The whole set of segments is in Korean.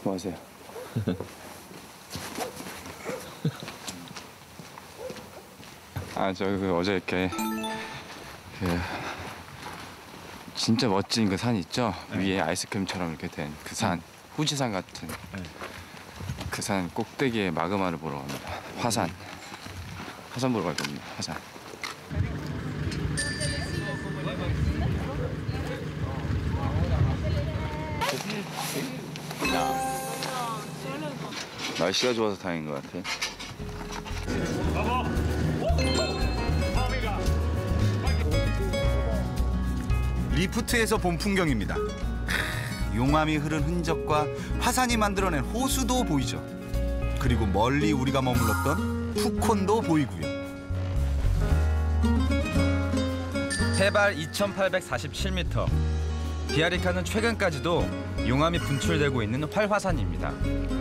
뭐 하세요? 저 어제 이렇게 진짜 멋진 그 산 있죠? 위에 아이스크림처럼 이렇게 된 그 산, 후지산 같은 그 산 꼭대기에 마그마를 보러 갑니다. 화산 보러 갈 겁니다. 화산. 날씨가 좋아서 다행인 것 같아. 리프트에서 본 풍경입니다. 용암이 흐른 흔적과 화산이 만들어낸 호수도 보이죠. 그리고 멀리 우리가 머물렀던 푸콘도 보이고요. 해발 2,847m. 비아리카는 최근까지도 용암이 분출되고 있는 활화산입니다.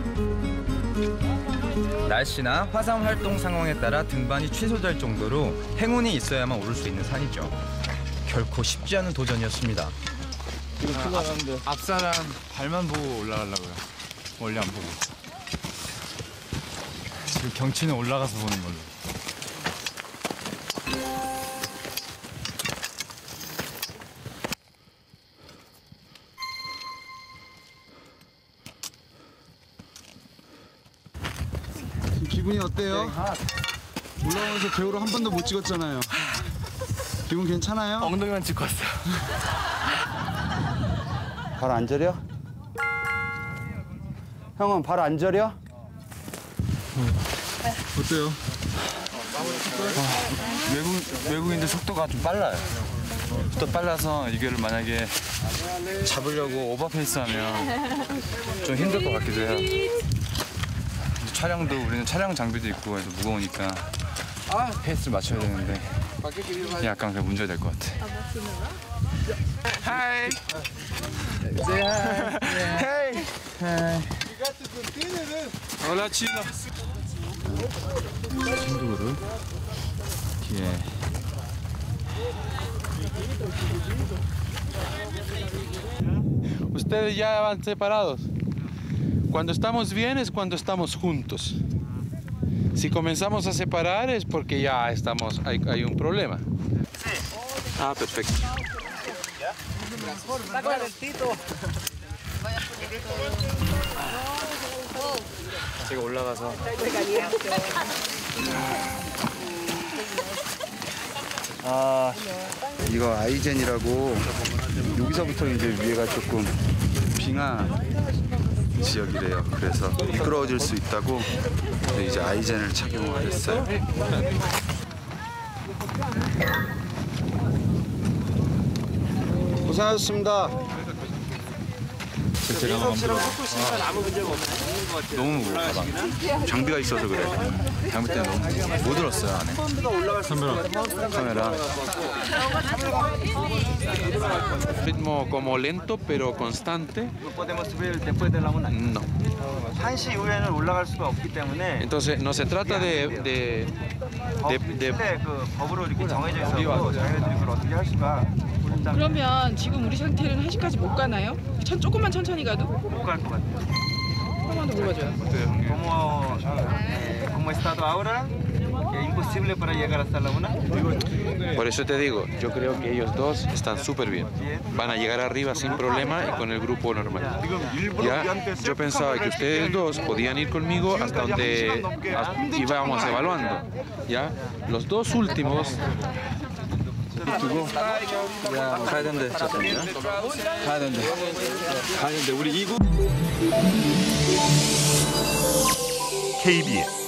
날씨나 화산 활동 상황에 따라 등반이 취소될 정도로 행운이 있어야만 오를 수 있는 산이죠. 결코 쉽지 않은 도전이었습니다. 앞사람 발만 보고 올라가려고요. 멀리 안 보고. 지금 경치는 올라가서 보는 걸로. 기분이 어때요? 올라오면서 배우로 한 번도 못 찍었잖아요. 기분 괜찮아요? 엉덩이만 찍고 왔어요. 발 안 저려? 형은 발 안 저려? 어때요? 외국인들 속도가 좀 빨라요. 또 빨라서 이거를 만약에 잡으려고 오버페이스하면 좀 힘들 것 같기도 해요. 촬영도 우리는 촬영 장비도 있고 해서 무거우니까 페이스를 맞춰야 되는데 약간 그 문제가 될 것 같아. 하이. Say hi. Hey. Hola, chino. 친구를 뒤에. Ustedes ya van separados. Cuando estamos bien es cuando estamos juntos. Si comenzamos a separar es porque ya hay un problema. Ah, perfecto. 제가 올라가서 이거 아이젠이라고 여기서부터 이제 위에가 조금 빙하 지역이래요. 그래서 미끄러워질 수 있다고 이제 아이젠을 착용을 했어요. 고생하셨습니다. 너무 무거워, 가방. 장비가 있어서 그래. 장비 때문에 너무 무거워. 못 들었어요, 안에. 카메라. Ritmo como lento pero constante. No. 1시 이후에는 올라갈 수가 없기 때문에 Entonces no se trata de 그 법으로 이렇게 정해져 있어서 자기네들이 그걸 어떻게 할 수가 그러면 지금 우리 상태는 1시까지 못 가나요? 조금만 천천히 가도? 못 갈 것 같아요. 한 번 더 물어봐줘요. Como estado ahora, es imposible para llegar hasta la una. Por eso te digo, yo creo que ellos dos están súper bien. Van a llegar arriba sin problema y con el grupo normal. Ya, yo pensaba que ustedes dos podían ir conmigo hasta donde íbamos evaluando. Ya, los dos últimos. 야, 가야 된대. 가야 된대. 우리 이구. KBS